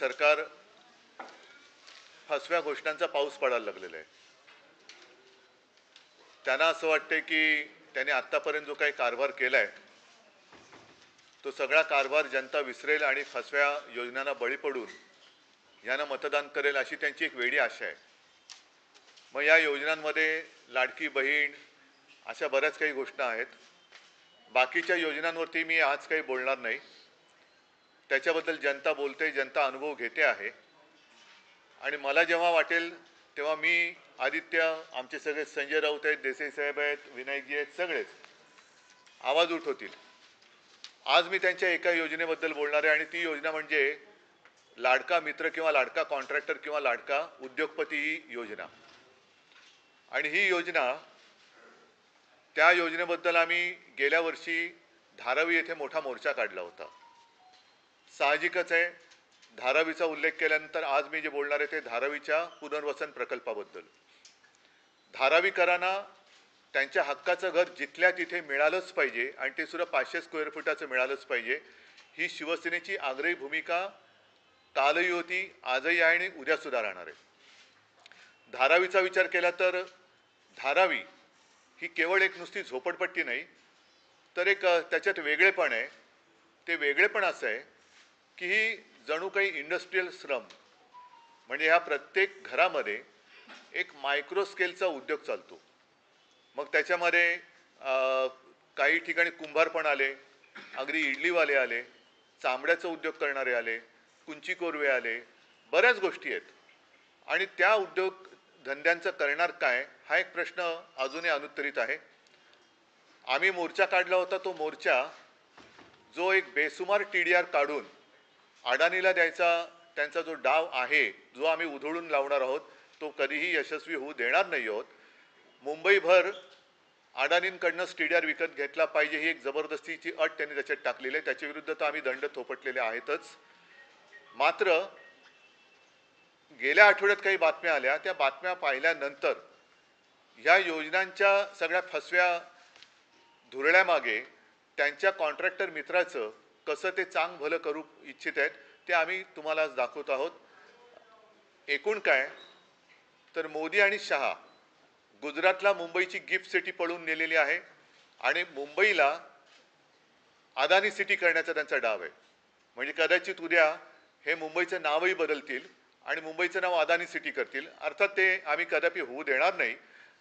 सरकार फसव्या घोषणांचा पाऊस पडायला लागलेला आहे। त्यांना असं वाटते की त्यांनी आतापर्यंत जो काही कारभार केलाय तो सगळा कारभार जनता विसरेल आणि फसव्या योजनांना बळी पडून यांना मतदान करेल अशी त्यांची एक वेडी आशा आहे। मग या योजनांमध्ये लाडकी बहीण अशा बऱ्याच काही घोषणा आहेत। बाकीच्या योजनांवरती मी आज काही बोलणार नाही, त्याच्याबद्दल जनता बोलते, जनता अनुभव घेते आहे। आणि मला जेव्हा वाटेल तेव्हा मी आदित्य, आमचे सगळे संजय राऊत आहेत, देसाई साहेब आहेत, विनायकजी आहेत, सगळेच आवाज उठवतील। आज मी त्यांच्या एका योजनेबद्दल बोलणार आहे आणि ती योजना म्हणजे लाडका मित्र किंवा लाडका कॉन्ट्रॅक्टर किंवा लाडका उद्योगपती ही योजना। आणि ही योजना, त्या योजनेबद्दल आम्ही गेल्या वर्षी धारावी येथे मोठा मोर्चा काढला होता। साहजिकच आहे, धारावीचा उल्लेख केल्यानंतर आज मी जे बोलणार आहे ते धारावीच्या पुनर्वसन प्रकल्पाबद्दल। धारावीकरांना त्यांच्या हक्काचं घर जिथल्या तिथे मिळालंच पाहिजे आणि ते सुद्धा 500 स्क्वेअर फुटाचं मिळालंच पाहिजे, ही शिवसेनेची आग्रही भूमिका कालही होती, आजही आहे आणि उद्या सुद्धा राहणार आहे। धारावीचा विचार केला तर धारावी ही केवळ एक नुसती झोपडपट्टी नाही, तर एक त्याच्यात वेगळेपण आहे। ते वेगळेपण असं आहे की ही जणू काही इंडस्ट्रियल श्रम, म्हणजे ह्या प्रत्येक घरामध्ये एक मायक्रो स्केलचा उद्योग चालतो। मग त्याच्यामध्ये काही ठिकाणी कुंभार पण आले, अगदी इडलीवाले आले, चामड्याचा उद्योग करणारे आले, कुंची कोरवे आले, बऱ्याच गोष्टी आहेत। आणि त्या उद्योग धंद्यांचं करणार काय हा एक प्रश्न अजूनही अनुत्तरित आहे। आम्ही मोर्चा काढला होता, तो मोर्चा जो एक बेसुमार TDR काढून अडाणीला द्यायचा त्यांचा जो डाव आहे, जो आम्ही उधळून लावणार आहोत, तो कधीही यशस्वी होऊ देणार नाही आहोत। मुंबईभर अडाणींकडनं TDR विकत घेतला पाहिजे ही एक जबरदस्तीची अट त्यांनी त्याच्यात टाकलेली आहे, त्याच्या विरुद्ध तर आम्ही दंड थोपटलेले आहेतच। मात्र गेल्या आठवड्यात काही बातम्या आल्या, त्या बातम्या पाहिल्यानंतर ह्या योजनांच्या सगळ्या फसव्या धुरळ्यामागे त्यांच्या कॉन्ट्रॅक्टर मित्राचं कसं ते चांग भलं करू इच्छित आहेत ते आम्ही तुम्हाला आज दाखवत आहोत। एकूण काय तर मोदी आणि शहा गुजरातला मुंबईची गिफ्ट सिटी पळून नेलेली आहे आणि मुंबईला अदानी सिटी करण्याचा त्यांचा डाव आहे। म्हणजे कदाचित उद्या हे मुंबईचं नावही बदलतील आणि मुंबईचं नाव अदानी सिटी करतील। अर्थात ते आम्ही कदापि होऊ देणार नाही।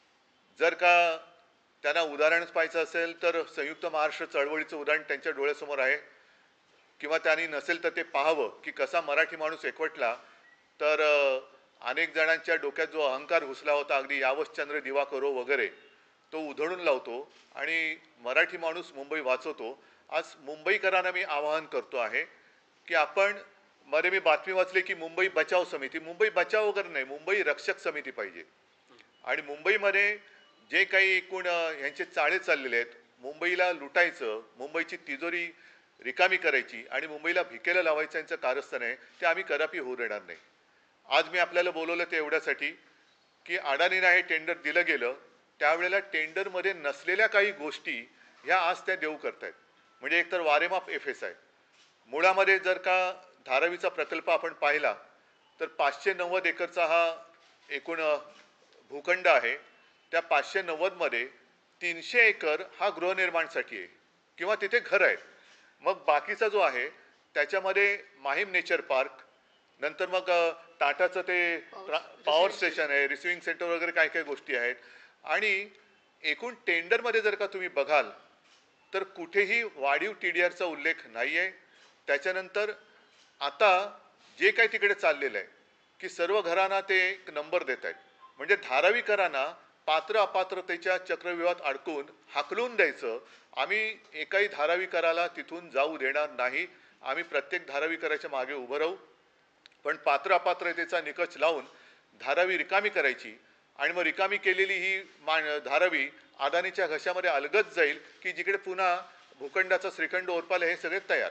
जर का त्यांना उदाहरणच पाहायचं असेल तर संयुक्त महाराष्ट्र चळवळीचं उदाहरण त्यांच्या डोळ्यासमोर आहे, किंवा त्यांनी नसेल तर ते पाहावं की कसा मराठी माणूस एकवटला तर अनेक जणांच्या डोक्यात जो अहंकार घुसला होता, अगदी यावश्चंद्र दिवा करो वगैरे, तो उधळून लावतो आणि मराठी माणूस मुंबई वाचवतो। आज मुंबईकरांना मी आवाहन करतो आहे की आपण, मध्ये मी बातमी वाचली की मुंबई बचाव समिती, मुंबई बचाव वगैरे नाही, मुंबई रक्षक समिती पाहिजे। आणि मुंबईमध्ये जे काही एकूण यांचे चाळे चाललेले आहेत, मुंबईला लुटायचं, मुंबईची तिजोरी रिकामी करायची आणि मुंबईला भिकेला लावायचं यांचं कारस्थान आहे, ते आम्ही कदापि होऊ देणार नाही। आज मी आपल्याला बोलवलं ते एवढ्यासाठी की अडाणीला हे टेंडर दिलं गेलं, त्यावेळेला टेंडरमध्ये नसलेल्या काही गोष्टी ह्या आज त्या देऊ करतायत। म्हणजे एकतर वारेमाप FSI, मुळामध्ये जर का धारावीचा प्रकल्प आपण पाहिला तर 590 एकरचा हा एकूण भूखंड आहे। त्या 590 मध्ये 300 एकर हा गृहनिर्माणसाठी आहे किंवा तिथे घर आहेत। मग बाकीचा जो आहे त्याच्यामध्ये माहीम नेचर पार्क, नंतर मग टाटाचं ते पॉवर स्टेशन आहे, रिसिव्हिंग सेंटर वगैरे काय काय गोष्टी आहेत। आणि एकूण टेंडरमध्ये जर का तुम्ही बघाल तर कुठेही वाढीव TDRचा उल्लेख नाही आहे। त्याच्यानंतर आता जे काही तिकडे चाललेलं आहे की सर्व घरांना ते एक नंबर देत आहेत, म्हणजे धारावीकरांना पात्र अपात्रतेच्या चक्रव्यूहात अडकून हाकलून द्यायचं। आम्ही एकाही धारावीकराला तिथून जाऊ देणार नाही। आम्ही प्रत्येक धारावीकराच्या मागे उभं राहू, पण पात्र अपात्रतेचा निकष लावून धारावी रिकामी करायची आणि मग रिकामी केलेली ही धारावी अदानीच्या घशामध्ये अलगद जाईल की जिकडे पुन्हा भूखंडाचा श्रीखंड ओरपाले हे सगळे तयार।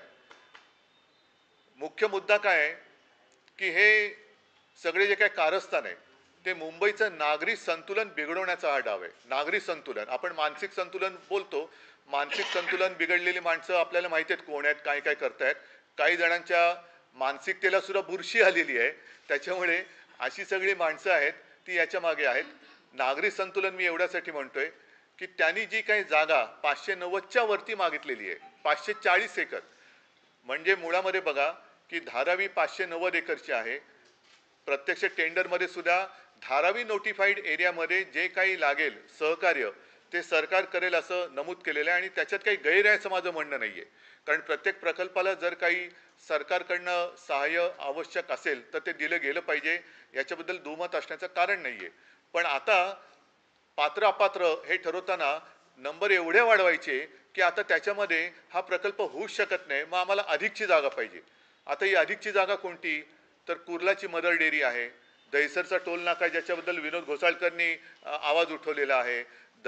मुख्य मुद्दा काय आहे की हे सगळे जे काही कारस्थान आहे ते मुंबईचं नागरी संतुलन बिघडवण्याचा हा डाव आहे। नागरी संतुलन, आपण मानसिक संतुलन बोलतो, मानसिक संतुलन बिघडलेली माणसं आपल्याला माहिती आहेत कोण आहेत, काय काय करतायत। काही जणांच्या मानसिकतेला सुद्धा बुरशी आलेली आहे. त्याच्यामुळे अशी सगळी माणसं आहेत ती याच्या मागे आहेत. नागरी संतुलन मी एवढ्यासाठी म्हणतोय की त्यांनी जी काही जागा 590च्या वरती मागितलेली आहे, 540 एकर, म्हणजे मुळामध्ये बघा की धारावी 590 एकरची आहे. प्रत्यक्ष टेंडरमध्ये सुद्धा धारावी नोटिफाईड एरियामध्ये जे काही लागेल सहकार्य ते सरकार करेल असं नमूद केलेलं आहे आणि त्याच्यात काही गैर आहे असं माझं म्हणणं नाही आहे. कारण प्रत्येक प्रकल्पाला जर काही सरकारकडनं सहाय्य आवश्यक असेल तर ते दिलं गेलं पाहिजे, याच्याबद्दल दुमत असण्याचं कारण नाही आहे. पण आता पात्र अपात्र हे ठरवताना नंबर एवढे वाढवायचे की आता त्याच्यामध्ये हा प्रकल्प होऊच शकत नाही, मग आम्हाला अधिकची जागा पाहिजे. आता ही अधिकची जागा कोणती? तर कुर्लाची मदर डेअरी आहे, दहिसरचा टोल नाका ज्याच्याबद्दल विनोद घोसाळकरनी आवाज उठवलेला आहे,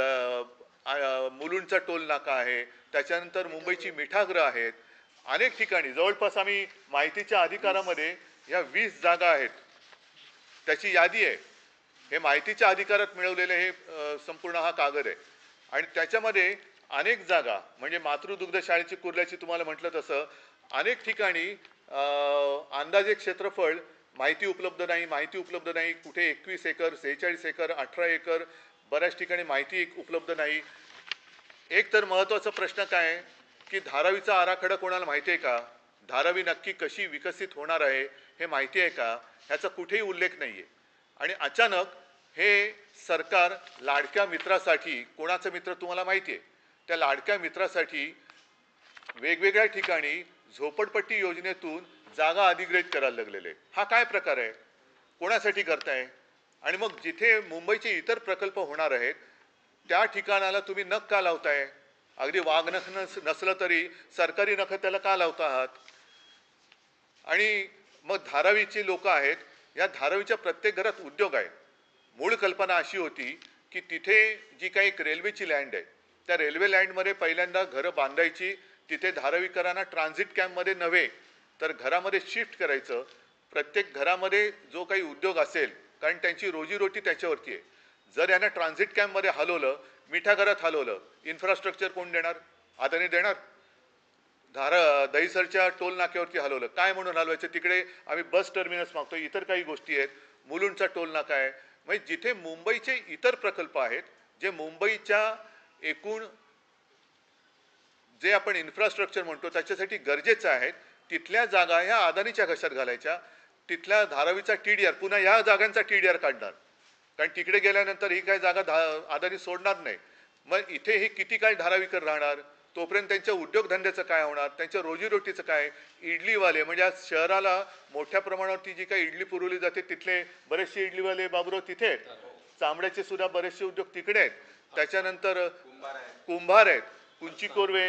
मुलुंडचा टोल नाका आहे, त्याच्यानंतर मुंबईची मिठागृह आहेत. अनेक ठिकाणी जवळपास आम्ही माहितीच्या अधिकारामध्ये ह्या 20 जागा आहेत त्याची यादी आहे. हे माहितीच्या अधिकारात मिळवलेले हे संपूर्ण हा कागद आहे आणि त्याच्यामध्ये अनेक जागा म्हणजे मातृदुग्ध शाळेची कुर्ल्याची तुम्हाला म्हटलं तसं अनेक ठिकाणी अंदाजे क्षेत्रफळ माहिती उपलब्ध नाही, कुठे 21 एकर, 46 एकर, 18 एकर, बऱ्याच ठिकाणी माहिती उपलब्ध नाही. एक तर महत्त्वाचा प्रश्न काय आहे की धारावीचा आराखडा कोणाला माहिती आहे का? धारावी नक्की कशी विकसित होणार आहे हे माहिती आहे का? ह्याचा कुठेही उल्लेख नाही आहे. आणि अचानक हे सरकार लाडक्या मित्रासाठी, कोणाचा मित्र तुम्हाला माहिती आहे, त्या लाडक्या मित्रासाठी वेगवेगळ्या ठिकाणी झोपडपट्टी योजनेतून जागा अधिग्रहित करायला लागलेले. हा काय प्रकार आहे? कोणासाठी करताय? आणि मग जिथे मुंबईचे इतर प्रकल्प होणार आहेत त्या ठिकाणाला तुम्ही नख का लावताय? अगदी वाघ नख नसलं तरी सरकारी नख त्याला का लावता आहात? आणि मग धारावीची लोक आहेत, या धारावीच्या प्रत्येक घरात उद्योग आहे. मूळ कल्पना अशी होती की तिथे जी काही एक रेल्वेची लँड आहे त्या रेल्वे लँडमध्ये पहिल्यांदा घरं बांधायची, तिथे धारावीकरांना ट्रान्झिट कॅम्पमध्ये नव्हे तर घरामध्ये शिफ्ट करायचं. प्रत्येक घरामध्ये जो काही उद्योग असेल, कारण त्यांची रोजीरोटी त्याच्यावरती आहे. जर यांना ट्रान्झिट कॅम्पमध्ये हलवलं, मिठागरात हलवलं, इन्फ्रास्ट्रक्चर कोण देणार? अदानी देणार? दहिसरच्या टोल नाक्यावरती हलवलं, काय म्हणून हलवायचं? तिकडे आम्ही बस टर्मिनस मागतो, इतर काही गोष्टी आहेत, मुलुंडचा टोल नाका आहे. म्हणजे जिथे मुंबईचे इतर प्रकल्प आहेत, जे मुंबईच्या एकूण जे आपण इन्फ्रास्ट्रक्चर म्हणतो त्याच्यासाठी गरजेचं आहे, तिथल्या जागा ह्या अदानीच्या घशात घालायच्या. तिथल्या धारावीचा TDR पुन्हा ह्या जागांचा TDR काढणार, कारण तिकडे गेल्यानंतर ही काय जागा अदानी सोडणार नाही. मग इथे हे किती काळ धारावीकर राहणार? तोपर्यंत त्यांच्या उद्योगधंद्याचं काय होणार? त्यांच्या रोजीरोटीचं काय? इडलीवाले म्हणजे आज शहराला मोठ्या प्रमाणावरती जी काही इडली पुरवली जाते तिथले बरेचसे इडलीवाले बाबूराव तिथे आहेत. चांबड्याचे सुद्धा बरेचसे उद्योग तिकडे आहेत. त्याच्यानंतर कुंभार आहेत, कुंची कोरवे,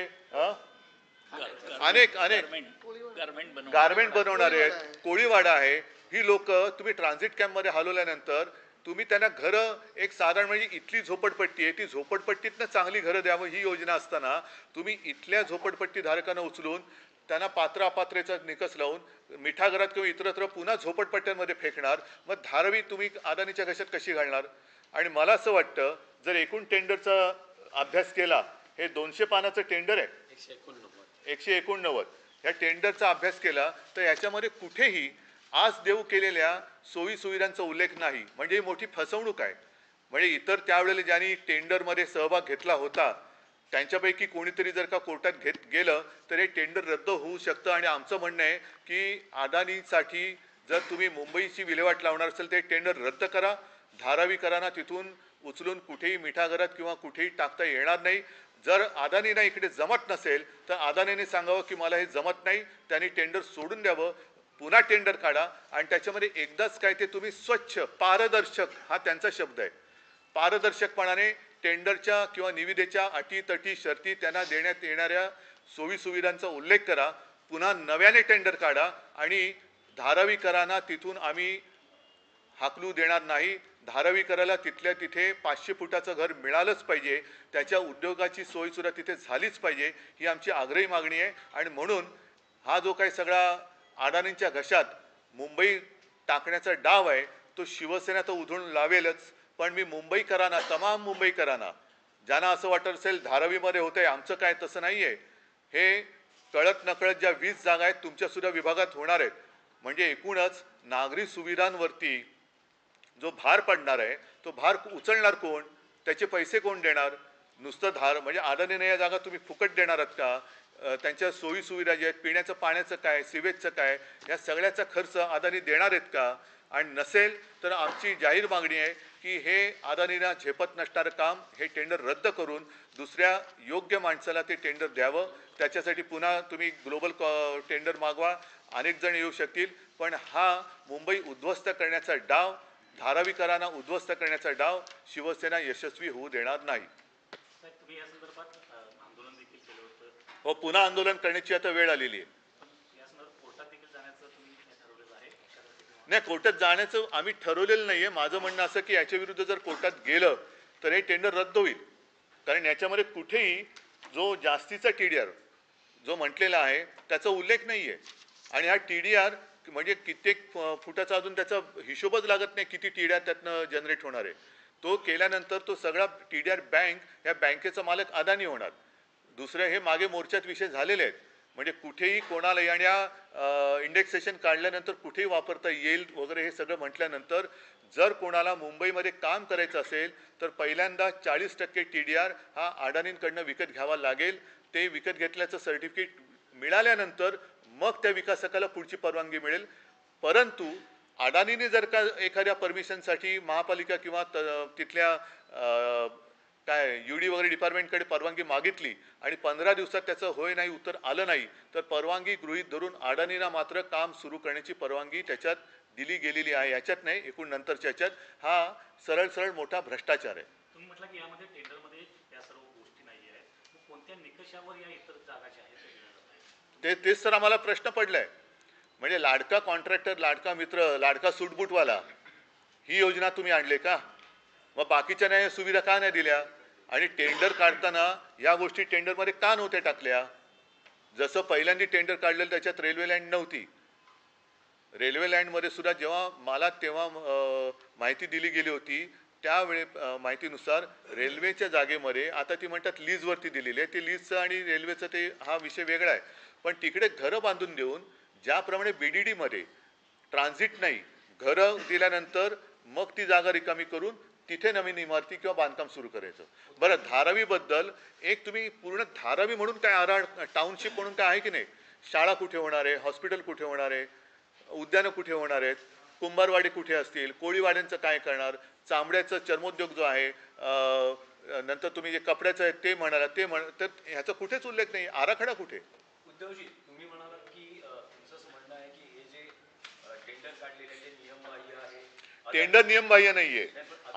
अनेक गारमेंट बनवणारे आहेत, कोळीवाडा आहे. ही लोक तुम्ही ट्रान्झिट कॅम्पमध्ये हलवल्यानंतर तुम्ही त्यांना घरं, एक साधारण म्हणजे इथली झोपडपट्टी आहे, ती झोपडपट्टीतनं चांगली घरं द्यावं ही योजना असताना तुम्ही इथल्या झोपडपट्टी धारकांना उचलून त्यांना पात्र अपात्रेचा निकष लावून मिठागरात किंवा इतरत्र पुन्हा झोपडपट्ट्यांमध्ये फेकणार. मग धारावी तुम्ही अदानीच्या घशात कशी घालणार? आणि मला असं वाटतं जर एकूण टेंडरचा अभ्यास केला, हे 200 पानाचं टेंडर आहे, 189, ह्या टेंडरचा अभ्यास केला तर याच्यामध्ये कुठेही आज देऊ केलेल्या सोयी सुविधांचा उल्लेख नाही. म्हणजे ही मोठी फसवणूक आहे. म्हणजे इतर त्यावेळेला ज्यांनी टेंडरमध्ये सहभाग घेतला होता त्यांच्यापैकी कोणीतरी जर का कोर्टात गेलं तर हे टेंडर रद्द होऊ शकतं. आणि आमचं म्हणणं आहे की अदानीसाठी जर तुम्ही मुंबईची विल्हेवाट लावणार असेल ते टेंडर रद्द करा. धारावीकरांना तिथून उचलून कुठेही मिठागरात किंवा कुठेही टाकता येणार नाही. जर अदानीला इकडे जमत नसेल तर अदानीने सांगावं की मला हे जमत नाही, त्यांनी टेंडर सोडून द्यावं, पुन्हा टेंडर काढा. आणि त्याच्यामध्ये एकदाच काय ते तुम्ही स्वच्छ, पारदर्शक, हा त्यांचा शब्द आहे, पारदर्शकपणाने टेंडरच्या किंवा निविदेच्या अटी तटी शर्ती त्यांना देण्यात येणाऱ्या सोयी सुविधांचा उल्लेख करा. पुन्हा नव्याने टेंडर काढा आणि धारावीकरांना तिथून आम्ही हाकलू देणार नाही. धारावीकराला तिथल्या तिथे 500 फुटाचं घर मिळालंच पाहिजे, त्याच्या उद्योगाची सोय सुद्धा तिथे झालीच पाहिजे, ही आमची आग्रही मागणी आहे. आणि म्हणून हा जो काही सगळा अदानींच्या घशात मुंबई टाकण्याचा डाव आहे तो शिवसेना तर उधळून लावेलच, पण मी मुंबईकरांना, तमाम मुंबईकरांना, ज्यांना असं वाटत असेल धारावीमध्ये होतंय आमचं काय, तसं नाही आहे. हे कळत नकळत ज्या 20 जागा आहेत तुमच्या सुद्धा विभागात होणार आहेत म्हणजे एकूणच नागरी सुविधांवरती जो भार पडणार आहे तो भार उचलणार कोण, त्याचे पैसे कोण देणार? नुसतं धार म्हणजे अदानीने या जागा तुम्ही फुकट देणार आहात का? त्यांच्या सोयी सुविधा ज्या आहेत, पिण्याचं पाण्याचं काय, सिवेजचं काय, या सगळ्याचा खर्च अदानी देणार आहेत का? आणि नसेल तर आमची जाहीर मागणी आहे की हे अदानीला झेपत नसणारं काम हे टेंडर रद्द करून दुसऱ्या योग्य माणसाला ते टेंडर द्यावं. त्याच्यासाठी पुन्हा तुम्ही ग्लोबल टेंडर मागवा, अनेक जण येऊ शकतील, पण हा मुंबई उद्ध्वस्त करण्याचा डाव, धारावीकरांना उद्ध्वस्त करण्याचा डाव शिवसेना यशस्वी होऊ देणार नाही. हो, पुन्हा आंदोलन करण्याची आता वेळ आलेली आहे. नाही, कोर्टात जाण्याचं आम्ही ठरवलेलं नाहीये. माझं म्हणणं असं की याच्या विरुद्ध जर कोर्टात गेलं तर हे टेंडर रद्द होईल, कारण याच्यामध्ये कुठेही जो जास्तीचा TDR जो म्हटलेला आहे त्याचा उल्लेख नाहीये. आणि हा TDR म्हणजे कित्येक फुटाचा अजून त्याचा हिशोबच लागत नाही किती TDR त्यातनं जनरेट होणार आहे. तो केल्यानंतर तो सगळा TDR बँक, या बँकेचा मालक अदानी होणार. दुसरं हे मागे मोर्चात विषय झालेले आहेत, म्हणजे कुठेही कोणालाही, आणि या इंडेक्सेशन काढल्यानंतर कुठेही वापरता येईल वगैरे हे सगळं म्हटल्यानंतर जर कोणाला मुंबईमध्ये काम करायचं असेल तर पहिल्यांदा 40% TDR हा अडाणींकडनं विकत घ्यावा लागेल. ते विकत घेतल्याचं सर्टिफिकेट मिळाल्यानंतर मग त्या विकासकाला पुढची परवानगी मिळेल. परंतु अडाणीने जर का एखाद्या परमिशनसाठी महापालिका किंवा तिथल्या काय UD वगैरे डिपार्टमेंटकडे परवानगी मागितली आणि 15 दिवसात त्याचं होय नाही उत्तर आलं नाही, तर परवानगी गृहीत धरून अडाणीला मात्र काम सुरू करण्याची परवानगी त्याच्यात दिली गेलेली आहे. याच्यात नाही, एकूण नंतरच्या याच्यात हा सरळ सरळ मोठा भ्रष्टाचार आहे. तुम्ही म्हटलं की यामध्ये टेंडरमध्ये या सर्व गोष्टी नाही आहेत, कोणत्या निकषावर या इतर जागाच्या आहेत तेच तर आम्हाला प्रश्न पडलाय. म्हणजे लाडका कॉन्ट्रॅक्टर, लाडका मित्र, लाडका सूटबूटवाला ही योजना तुम्ही आणले का? मग बाकीच्या नाही सुविधा का नाही दिल्या? आणि टेंडर काढताना या गोष्टी टेंडरमध्ये का नव्हत्या टाकल्या? जसं पहिल्यांदा टेंडर काढलेलं त्याच्यात रेल्वे लँड नव्हती. रेल्वे लँडमध्ये सुद्धा जेव्हा मला तेव्हा माहिती दिली गेली होती त्यावेळे माहितीनुसार रेल्वेच्या जागेमध्ये, आता ती म्हणतात लीजवरती दिलेली आहे, ते लीजचं आणि रेल्वेचं ते हा विषय वेगळा आहे. पण तिकडे घरं बांधून देऊन ज्याप्रमाणे BDDमध्ये ट्रान्झिट नाही, घरं दिल्यानंतर मग ती जागा रिकामी करून तिथे नवीन इमारती किंवा बांधकाम सुरू करायचं. बरं, धारावीबद्दल एक तुम्ही पूर्ण धारावी म्हणून काय टाउनशिप म्हणून काय आहे की नाही? शाळा कुठे होणार आहे, हॉस्पिटल कुठे होणार आहे, उद्यानं कुठे होणार आहेत, कुंभारवाडी कुठे असतील, कोळीवाड्यांचं काय करणार, चामड्याचं चर्मोद्योग जो आहे, नंतर तुम्ही जे कपड्याचं आहे ते म्हणाला ते तर ह्याचा कुठेच उल्लेख नाही. आराखडा कुठे? उद्धवजी, तुम्ही म्हणालात की तुमचं म्हणणं आहे की हे जे टेंडर काढलेले ते नियमबाह्य आहे. टेंडर नियमबाह्य नाहीये.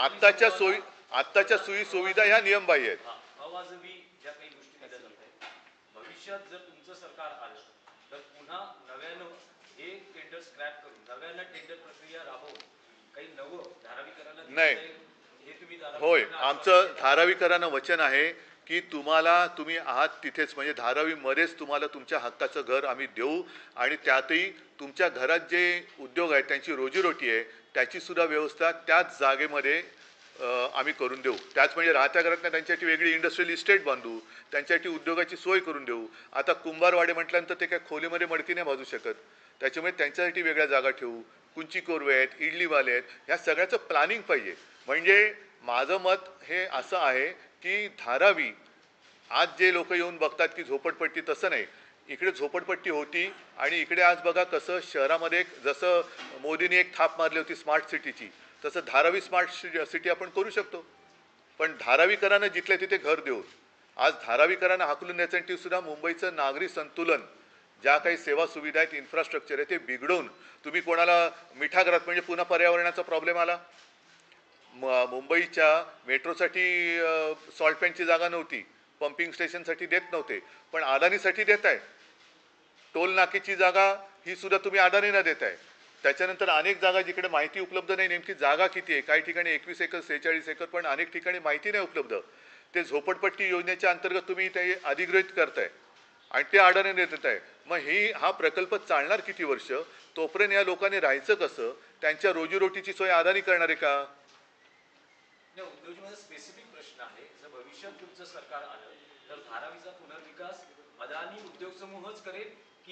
आत्ताच्या सोयी सुविधा ह्या नियमबाह्य आहेत. अवाजवी ज्या काही गोष्टी केल्या जात आहेत, भविष्यात जर तुमचं सरकार आलं तर पुन्हा नव्यानं हे टेंडर स्क्रॅप करून नव्यानं टेंडर प्रक्रिया राबवून काही नवं धारावीकरांना नाही, होय, आमचं धारावीकरांना वचन आहे की तुम्ही आहात तिथेच, म्हणजे धारावीमध्येच तुम्हाला तुमच्या हक्काचं घर आम्ही देऊ आणि त्यातही तुमच्या घरात जे उद्योग आहेत त्यांची रोजीरोटी आहे त्याची सुद्धा व्यवस्था त्याच जागेमध्ये आम्ही करून देऊ. त्याच म्हणजे राहत्या घरातल्या त्यांच्यासाठी वेगळी इंडस्ट्रियल इस्टेट बांधू, त्यांच्यासाठी उद्योगाची सोय करून देऊ. आता कुंभारवाडे म्हटल्यानंतर ते काय खोलीमध्ये मडकी नाही भाजू शकत, त्याच्यामुळे त्यांच्यासाठी वेगळ्या जागा ठेवू. कुंची कोरवे आहेत, इडलीवाले आहेत, ह्या सगळ्याचं प्लॅनिंग पाहिजे. म्हणजे माझं मत हे असं आहे की धारावी आज जे लोक येऊन बघतात की झोपडपट्टी, तसं नाही. इकडे झोपडपट्टी होती आणि इकडे आज बघा कसं शहरामध्ये जसं मोदींनी एक थाप मारली होती स्मार्ट सिटीची, तसं धारावी स्मार्ट सिटी आपण करू शकतो. पण धारावीकरांना जिथल्या तिथे घर देऊन आज धारावीकरांना हाकलून द्यायसाठी सुद्धा मुंबईचं नागरी संतुलन, ज्या काही सेवा सुविधा आहेत, इन्फ्रास्ट्रक्चर आहे ते बिघडवून तुम्ही कोणाला मिठागरात, म्हणजे पुन्हा पर्यावरणाचा प्रॉब्लेम आला. मुंबईच्या मेट्रोसाठी सॉल्ट पॅनची जागा नव्हती, पंपिंग स्टेशनसाठी देत नव्हते, पण अदानीसाठी देत आहे. टोल नाकेची जागा ही सुद्धा तुम्ही अदानीला देत आहे. त्याच्यानंतर अनेक जागा जिकडे माहिती उपलब्ध नाही, नेमकी जागा किती आहे, काही ठिकाणी 21 एकर 46 एकर, पण अनेक ठिकाणी माहिती नाही उपलब्ध. ते झोपडपट्टी योजनेच्या अंतर्गत तुम्ही ते अधिग्रहित करताय आणि ते अडाणीने देत आहे. मग हा प्रकल्प चालणार किती वर्ष? तोपर्यंत या लोकांनी राहायचं कसं? त्यांच्या रोजीरोटीची सोय अदानी करणार आहे का? उद्योगजीमध्ये स्पेसिफिक प्रश्न आहे, जर भविष्यात तुमचं सरकार आलं तर धारावीचा पुनर्विकास अदानी उद्योग समूहच करेल की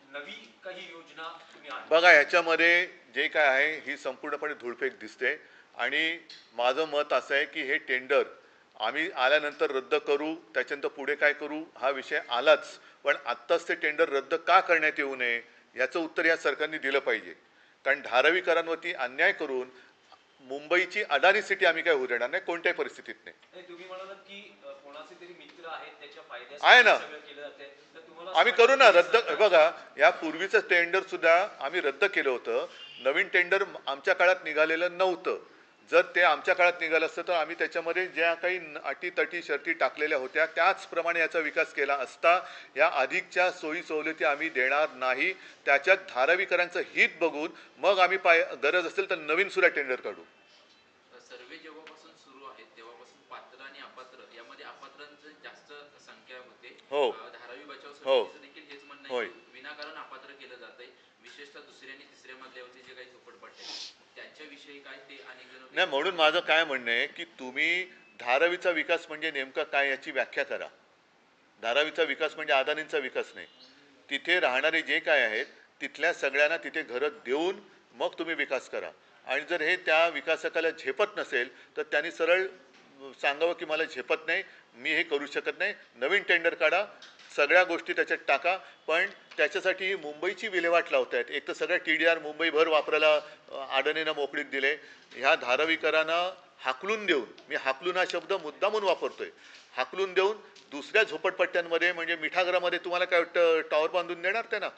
नवी काही योजना तुम्ही आणता? बघा, याच्यामध्ये जे काय आहे ही संपूर्णपणे धूळफेक दिसते आणि माझं मत असं आहे की हे टेंडर आम्ही आल्यानंतर रद्द करू, त्याच्यानंतर पुढे काय करू हा विषय आलाच, पण आत्ताच ते टेंडर रद्द का करण्यात येऊ नये याचं उत्तर या सरकारने दिलं पाहिजे. कारण धारावीकरांवरती अन्याय करून मुंबईची अदानी सिटी आम्ही काय होऊ देणार नाही कोणत्याही परिस्थितीत नाही. नाही, तुम्ही म्हणालात की कोणाचे तरी मित्र आहेत त्याच्या आहे फायद्यासाठी ना. सगळं केलं जाते, तर तुम्हाला आम्ही असं करू ना वाटतं रद्द. की सरकार- बघा, या पूर्वीचं टेंडर सुद्धा आम्ही रद्द केलं होतं. नवीन टेंडर आमच्या काळात निघालेलं नव्हतं. जर ते आमच्या काळात निघालं असतं तर आम्ही त्याच्यामध्ये ज्या काही अटी तटी शर्ती टाकलेल्या होत्या त्याचप्रमाणे याचा विकास केला असता. या अधिकच्या सोयी सवलती आम्ही देणार नाही. त्याच्यात धारावीकरांचं हित बघून मग आम्ही गरज असेल तर नवीन सुद्धा टेंडर काढू. सर्वे जेव्हापासून सुरू आहेत तेव्हापासून पात्र आणि अपात्र यामध्ये अपात्रांची जास्त संख्या होते. हो. धारावी बचाव हो. समितीचं देखील हेच म्हणणं होय. आहे की विनाकारण अपात्र केलं जातंय, विशेषतः दुसऱ्या आणि तिसऱ्या मजल्यावरती जे काही झोपडपट्ट्या आहेत त्यांच्याविषयी काय ते अनेक जण नाही, म्हणून माझं काय म्हणणं आहे की तुम्ही धारावीचा विकास म्हणजे नेमका काय याची व्याख्या करा. धारावीचा विकास म्हणजे अदानींचा विकास नाही. तिथे राहणारे जे काय आहेत तिथल्या सगळ्यांना तिथे घरं देऊन मग तुम्ही विकास करा. आणि जर हे त्या विकासकाला झेपत नसेल तर त्यांनी सरळ सांगावं की मला झेपत नाही, मी हे करू शकत नाही, नवीन टेंडर काढा, सगळ्या गोष्टी त्याच्यात टाका. पण त्याच्यासाठी मुंबईची विल्हेवाट लावत आहेत. एक तर सगळ्या TDR मुंबईभर वापरायला अडाणीनं मोकळीक दिले. ह्या धारावीकरांना हाकलून देऊन, मी हाकलून हा शब्द मुद्दामून वापरतोय, हाकलून देऊन दुसऱ्या झोपडपट्ट्यांमध्ये म्हणजे मिठागरामध्ये तुम्हाला काय वाटतं टॉवर बांधून देणार त्यांना?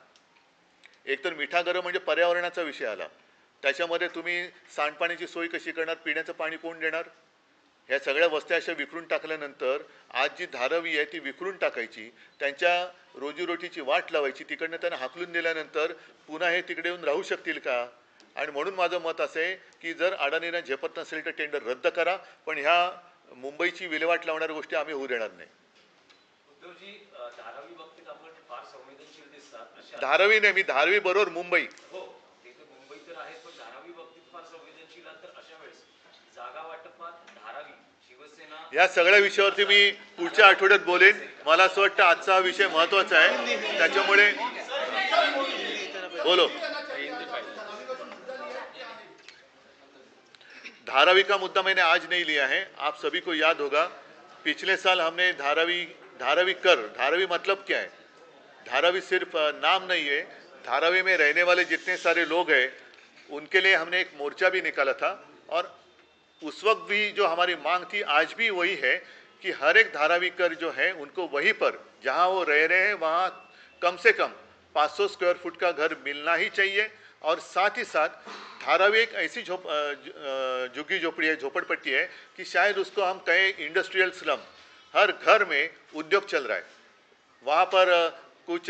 एकतर मिठागरं म्हणजे पर्यावरणाचा विषय आला, त्याच्यामध्ये तुम्ही सांडपाण्याची सोय कशी करणार, पिण्याचं पाणी कोण देणार? ह्या सगळ्या वस्त्या अशा विखरून टाकल्यानंतर आज जी धारावी आहे ती विखरून टाकायची, त्यांच्या रोजीरोटीची वाट लावायची, तिकडनं त्यांना हाकलून दिल्यानंतर पुन्हा हे तिकडे येऊन राहू शकतील का? आणि म्हणून माझं मत असं आहे की जर अडाणींना झेपत नसेल तर टेंडर रद्द करा, पण ह्या मुंबईची विल्हेवाट लावणाऱ्या गोष्टी आम्ही होऊ देणार नाही. उद्धवजी, धारावी बाबतीत आपण फार संवेदनशील दिसतात अशा धारावी नाही, मी धारावी बरोबर मुंबई. हो, ते तर मुंबई तर आहे, पण धारावी बाबतीत फार संवेदनशील आहात. तर अशा वेळेस जागा वाटपात धारावी शिवसेना या सगळ्या विषयावरती मी पुढच्या आठवड्यात बोलेन. मला असं वाटतं आजचा हा विषय महत्त्वाचा आहे, त्याच्यामुळे बोलो. धारावी का मुद्दा मैंने आज नहीं लिया है. आप सभी को याद होगा पिछले साल हमने धारावी मतलब क्या है? धारावी सिर्फ नाम नहीं है. धारावी में रहने वाले जितने सारे लोग हैं उनके लिए हमने एक मोर्चा भी निकाला था और उस वक्त भी जो हमारी मांग थी आज भी वही है कि हर एक धारावीकर जो है उनको वहीं पर जहां वो रह रहे हैं वहां कम से कम 500 स्क्वायर फुट का घर मिलना ही चाहिए. और साथ ही साथ धारावी एक ऐसी झुग्गी झोपड़ी है, झोपड़पट्टी है कि शायद उसको हम कहें इंडस्ट्रियल स्लम. हर घर में उद्योग चल रहा है. वहाँ पर कुछ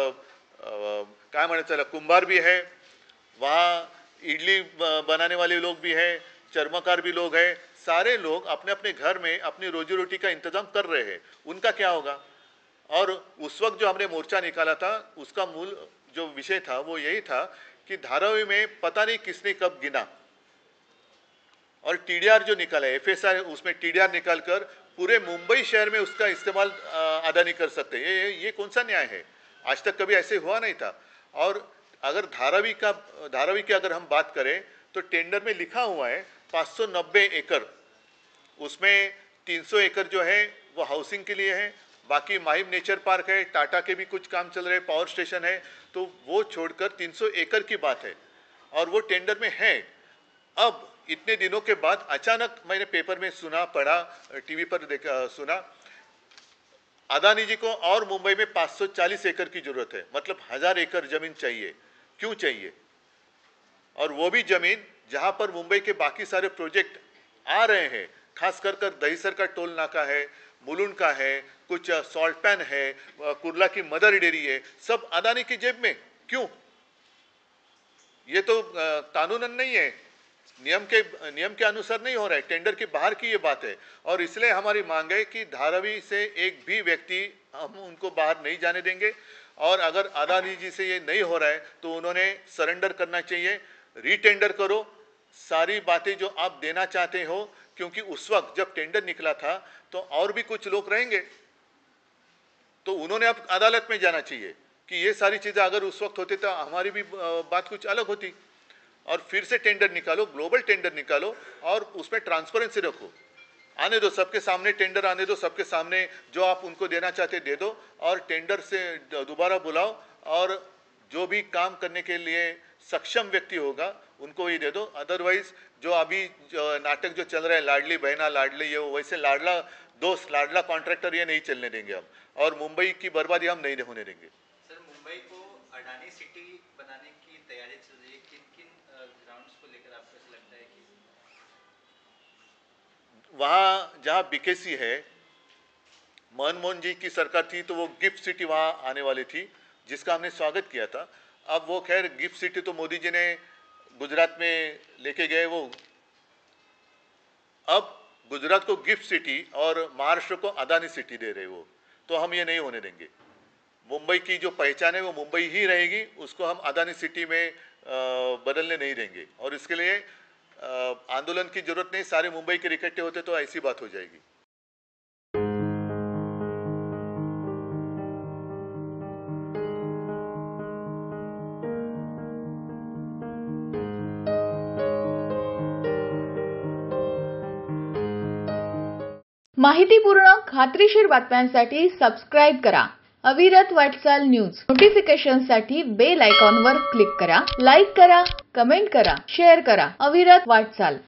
क्या माने चला कुंभार भी है, वहाँ इडली बनाने वाले लोग भी हैं, चर्मकार भी लोग हैं. सारे लोग अपने अपने घर में अपनी रोजी रोटी का इंतजाम कर रहे हैं. उनका क्या होगा? और उस वक्त जो हमने मोर्चा निकाला था उसका मूल जो विषय था वो यही था कि धारावी में पता नहीं किसने कब गिना और TDR जो निकाला है FSR, उसमें TDR निकाल कर पूरे मुंबई शहर में उसका इस्तेमाल अदानी कर सकते हैं. ये कौन सा न्याय है? आज तक कभी ऐसे हुआ नहीं था. और अगर धारावी की अगर हम बात करें तो टेंडर में लिखा हुआ है 590 एकड़, उसमें 300 एकड़ जो है वो हाउसिंग के लिए है, बाकी माहिम नेचर पार्क है, टाटा के भी कुछ काम चल रहे, पावर स्टेशन है, तो वो छोड़कर 300 एकड़ की बात है और वो टेंडर में है. अब इतने दिनों के बाद अचानक मैंने पेपर में सुना, पढ़ा, TV पर देखा, सुना अदानी जी को और मुंबई में 540 एकड़ की जरूरत है. मतलब 1000 एकड़ जमीन चाहिए. क्यों चाहिए? और वो भी जमीन जहां पर मुंबई के बाकी सारे प्रोजेक्ट आ रहे हैं, खास कर दहीसर का टोल नाका है, मुलुंड का है, कुछ सॉल्ट पैन है, कुर्ला की मदर डेयरी है, सब अदानी की जेब में. क्यों? ये तो कानूनन नहीं है, नियम के अनुसार नहीं हो रहा है, टेंडर के बाहर की ये बात है. और इसलिए हमारी मांग है कि धारावी से एक भी व्यक्ति हम उनको बाहर नहीं जाने देंगे. और अगर अदानी जी से ये नहीं हो रहा है तो उन्होंने सरेंडर करना चाहिए. रीटेंडर करो सारी बातें जो आप देना चाहते हो, क्योंकि उस वक्त जब टेंडर निकला था तो और भी कुछ लोग रहेंगे, तो उन्होंने अब अदालत में जाना चाहिए. कि ये सारी चीज़ें अगर उस वक्त होती तो हमारी भी बात कुछ अलग होती। और फिर से टेंडर निकालो, ग्लोबल टेंडर निकालो और उसमें ट्रांसपेरेंसी रखो। आने दो, सबके सामने टेंडर आने दो, सबके सामने जो आप उनको देना चाहते दे दो और टेंडर से दोबारा बुलाओ और जो भी काम करने के लिए सक्षम व्यक्ति होगा उनको ही दे दो। अदरवाइज जो अभी नाटक जो चल रहा है लाडली बहना लाडली, ये वैसे लाडला दोस्त लाडला कॉन्ट्रैक्टर ये नहीं चलने देंगे हम, और मुंबई की बर्बादी हम नहीं होने देंगे। सर, मुंबई को अडानी सिटी बनाने की तैयारी चल रही है, किन किन ग्राउंड्स को लेकर आपको ऐसा लगता है कि वहाँ जहाँ बीकेसी है, मनमोहन जी की सरकार थी तो वो गिफ्ट सिटी वहाँ आने वाली थी जिसका हमने स्वागत किया था। अब वो खैर गिफ्ट सिटी तो मोदी जी ने गुजरात में लेके गए, वो अब गुजरात को गिफ्ट सिटी और महाराष्ट्र को अदानी सिटी दे रहे वो, तो हम ये नहीं होने देंगे। मुंबई की जो पहचान है वो मुंबई ही रहेगी, उसको हम अदानी सिटी में बदलने नहीं देंगे। और इसके लिए आंदोलन की जरूरत नहीं, सारे मुंबई के इकट्ठे होते तो ऐसी बात हो जाएगी। माहितीपूर्ण खात्रीशीर बातम्यांसाठी सबस्क्राईब करा अविरत वाटचाल न्यूज। नोटिफिकेशनसाठी बेल आयकॉनवर क्लिक करा, लाईक करा, कमेंट करा, शेअर करा। अविरत वाटचाल।